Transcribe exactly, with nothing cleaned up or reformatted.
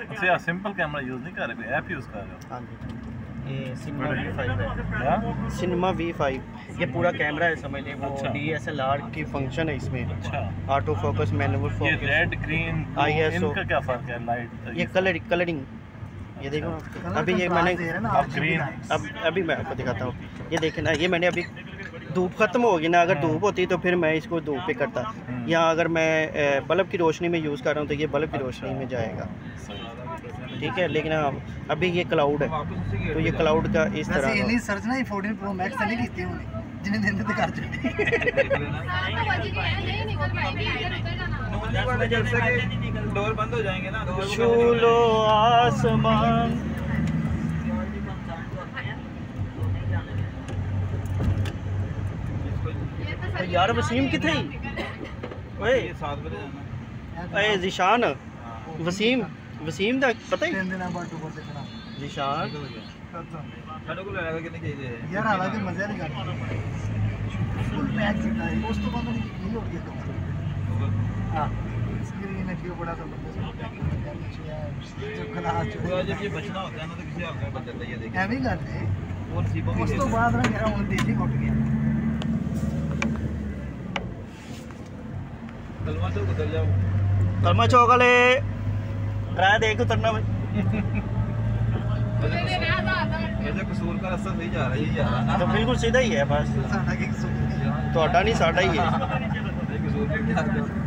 अच्छा यार simple camera use नहीं कर रहे, कोई ऐप यूज़ कर रहे हो? हाँ जी, ये सिनेमा वी फाइव है। क्या? सिनेमा वी फाइव ये पूरा कैमरा है, समझ लें। वो अच्छा। डी एस एल आर की फंक्शन है इसमें। अच्छा। ऑटो फोकस, मैनुअल ये focus, red green I S O, इनका क्या फ़र्क है? लाइट ये कलर कलरिंग। ये देखो अभी ये मैंने अब ग्रीन अब अभी मैं आपको दिखाता हूँ। ये देखें ना, ये मैंने अभी धूप ख़त्म होगी ना, अगर धूप होती तो फिर मैं इसको धूप पे करता। यहाँ अगर मैं बल्ब की रोशनी में यूज़ कर रहा हूँ तो ये बल्ब की रोशनी में जाएगा, ठीक है। लेकिन हाँ अभी ये क्लाउड है तो ये क्लाउड का इस तरह नहीं सर्च ना फोर्टीन प्रो मैक्स नहीं कीती होनी जिन्हें दिन ते कर चुके डोर बंद हो जाएंगे ना, छू लो आसमान। तो यार वसीम किथे ओए सात बजे जाना। ए जिशान वसीम वसीम दा पता ही तीन दिन बाद टू बोल देखना जिशान ਸਾਡੇ ਕੋਲ ਲੈਣਾ ਕਿੰਨੇ ਚਾਹੀਦੇ ਹੈ यार हालांकि मजा नहीं करता फुल पैक कितना है उस तो बाद में की हो गया हां स्क्रीन है क्यों बड़ा सा बंदा जो क्लास जो जब ये बचना होता है ना तो किसी और का बच जाता है। ये देखिए ਐਵੇਂ ਕਰਦੇ वो नसीबों उस तो बाद ना मेरा ਹੁਣ देसी घुट गया कलमा चौक उतर जाओ। कलमा चौक वाले किराया देख उतरना भाई। वैसे कसूर का रास्ता सही जा रहा है, यही जा रहा है ना। तो बिल्कुल सीधा ही है बस, ਸਾਡਾ ਕੀ ਕਸੂਰ ਤੁਹਾਡਾ नहीं साडा ही है। कसूर में क्या